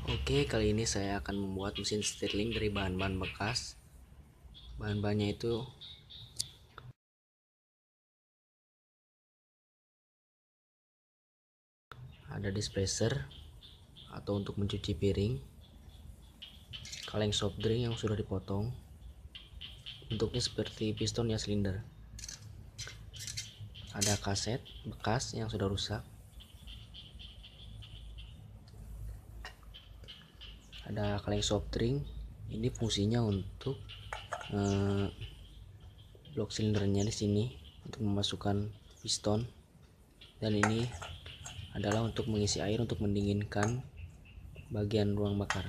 Oke, kali ini saya akan membuat mesin stirling dari bahan-bahan bekas. Bahan-bahannya itu ada dispenser atau untuk mencuci piring, kaleng soft drink yang sudah dipotong, bentuknya seperti piston ya silinder. Ada kaset bekas yang sudah rusak. Ada kaleng soft drink. Ini fungsinya untuk blok silindernya di sini untuk memasukkan piston, dan ini adalah untuk mengisi air untuk mendinginkan bagian ruang bakar.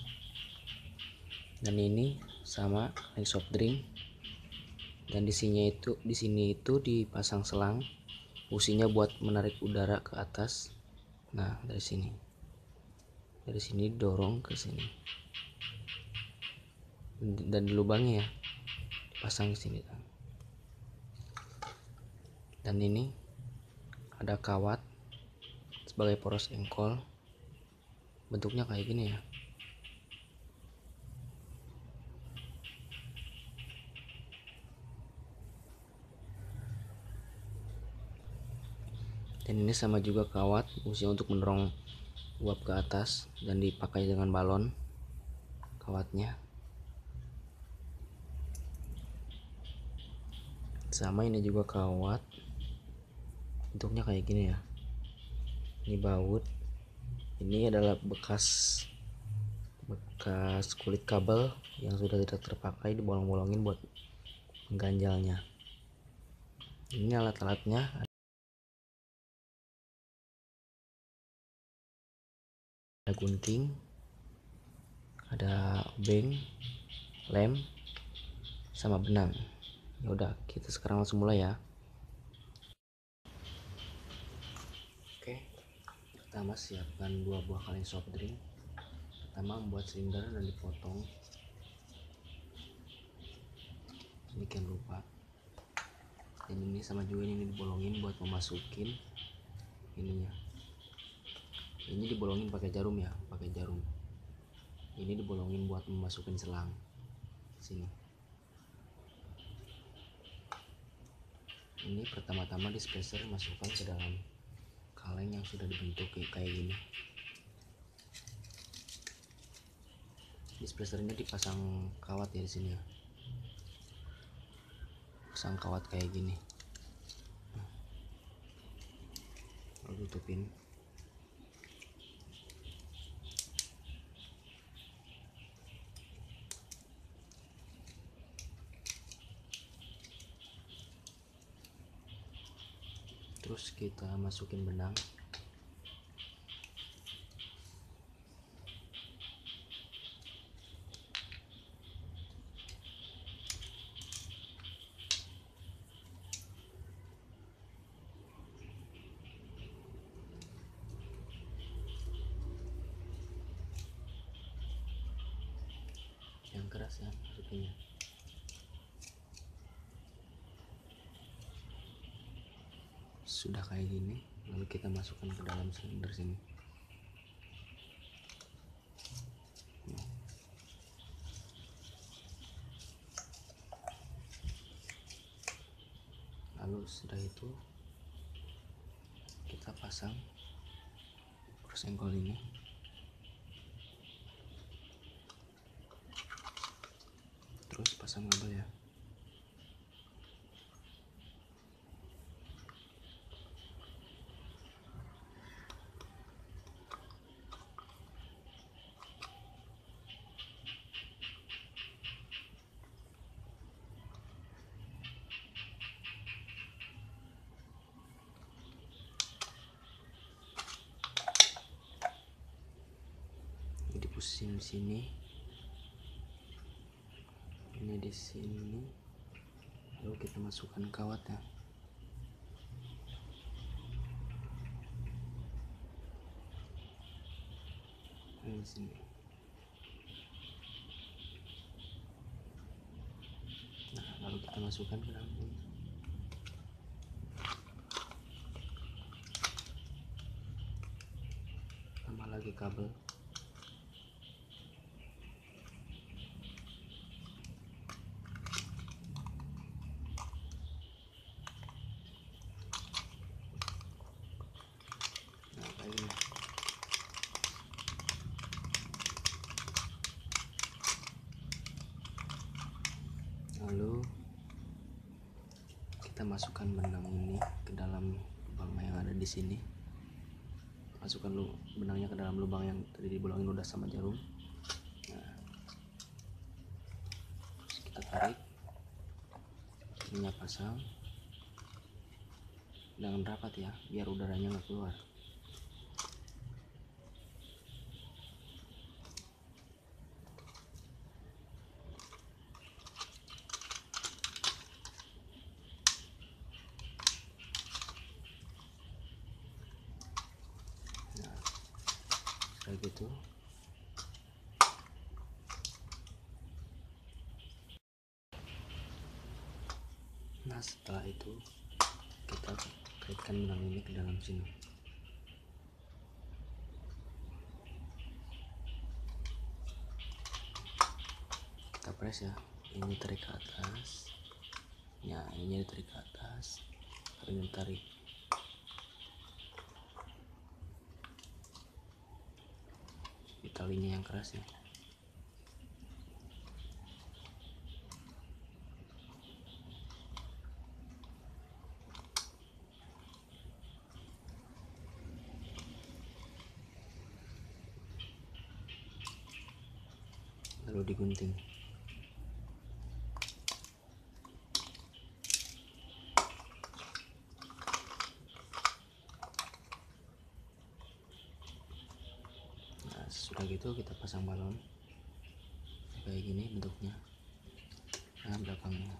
Dan ini sama kaleng soft drink, dan di sini itu dipasang selang, fungsinya buat menarik udara ke atas. Nah, dari sini dorong ke sini, dan di lubangnya ya pasang di sini. Dan ini ada kawat sebagai poros engkol, bentuknya kayak gini ya. Dan ini sama juga kawat, fungsinya untuk mendorong uap ke atas, dan dipakai dengan balon kawatnya. Sama ini juga kawat, bentuknya kayak gini ya. Ini baut, ini adalah bekas kulit kabel yang sudah tidak terpakai, dibolong-bolongin buat mengganjalnya. Ini alat-alatnya, ada gunting, ada obeng, lem, sama benang. Ya udah, kita sekarang langsung mulai ya. Oke, pertama siapkan 2 buah kaleng soft drink. Pertama membuat silinder dan dipotong demikian rupa. Dan ini sama juga, ini dibolongin buat memasukin ininya. Ini dibolongin pakai jarum ya, pakai jarum. Ini dibolongin buat memasukin selang sini. Ini pertama-tama dispenser masukkan ke dalam kaleng yang sudah dibentuk kayak gini. Dispensernya dipasang kawat ya di sini ya. Pasang kawat kayak gini. Lalu tutupin. Terus kita masukin benang. Yang keras ya masukinnya. Sudah kayak gini, lalu kita masukkan ke dalam silinder sini. Lalu setelah itu kita pasang poros engkol ini. Terus pasang kabel ya. Ini dipusing di sini. Ini di sini. Lalu kita masukkan kawatnya. Ini di sini. Nah, lalu kita masukkan ke dalam ini. Tambah lagi kabel. masukkan benang ini ke dalam lubang yang ada di sini. Masukkan benangnya ke dalam lubang yang tadi dibolongin udah sama jarum. Nah, terus kita tarik, ininya pasang dengan rapat ya, biar udaranya nggak keluar. Nah, kayak gitu. Nah, setelah itu kita kaitkan benang ini ke dalam sini. Kita press ya, ini tarik ke atas. Ya, ini ditarik ke atas, ini tarik. Di talinya yang keras ya. Lalu digunting. Nah, sudah gitu kita pasang balon kayak gini bentuknya. Nah, belakangnya.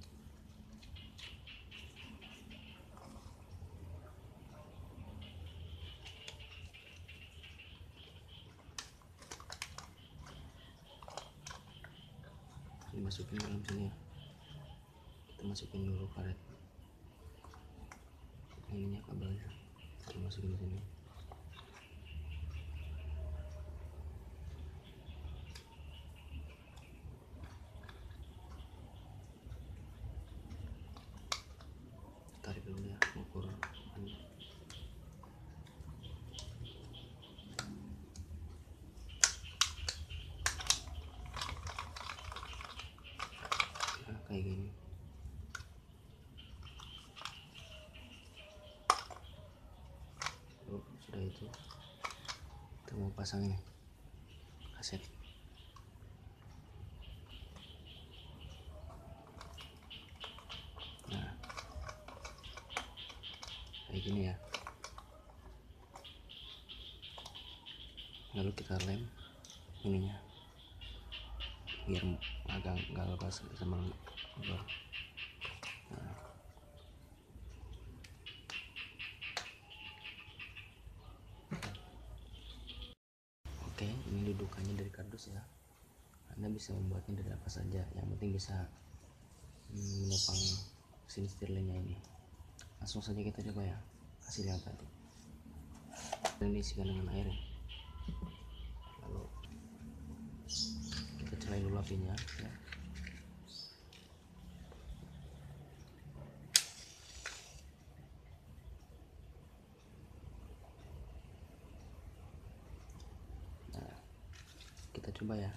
Dimasukin ke dalam sini ya. Kita masukin dulu karet ininya, kabelnya kita masukin sini. Tarik dulu ya, ukur. Nah, kayak gini. Sudah itu kita mau pasang ini kaset. Nah, kayak gini ya. Lalu kita lem ininya biar agak nggak lepas sama lubang. Nah, oke, ini dudukannya dari kardus ya. Anda bisa membuatnya dari apa saja, yang penting bisa menopang mesin stirlingnya ini. Langsung saja kita coba ya hasil yang tadi. Ini isikan dengan air ya. Lalu kita celain dulu apinya ya. Nah, kita coba ya.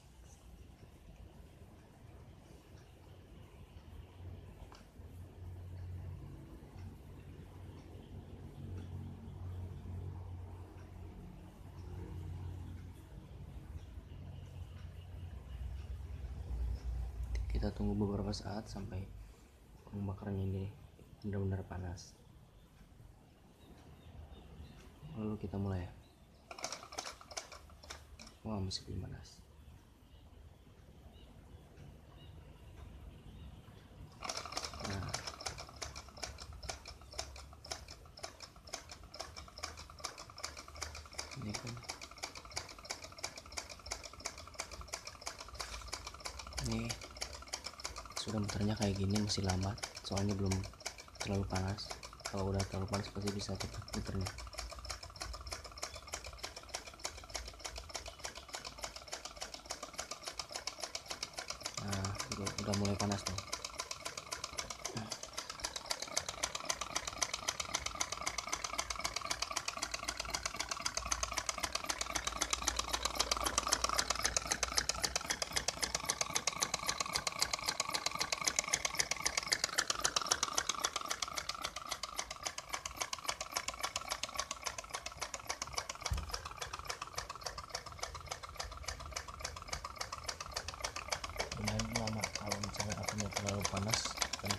Kita tunggu beberapa saat sampai pembakarnya ini benar-benar panas. Lalu kita mulai ya. Wah, masih belum panas. Nah, ini kan ini sudah muternya kayak gini, masih lambat soalnya belum terlalu panas. Kalau udah terlalu panas pasti bisa cepat muternya. Nah, udah mulai panas nih.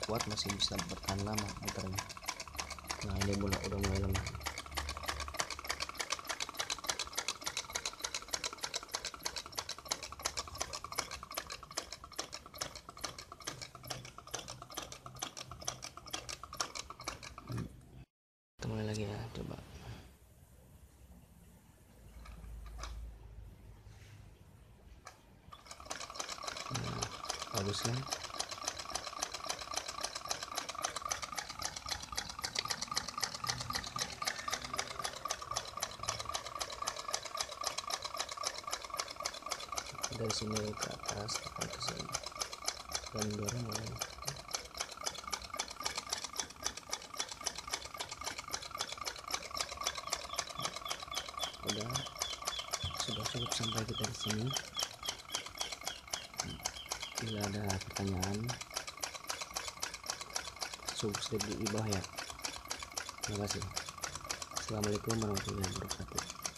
kuat, masih bisa bertahan lama motornya. Nah ini udah mulai lemah. Kita mulai lagi ya, coba. Nah, bagus kan? Dari sini ke atas ke sini dan dorong mulai. Sudah cukup sampai kita di sini. Bila ada pertanyaan, subscribe di bawah ya. Terima kasih. Assalamualaikum warahmatullahi wabarakatuh.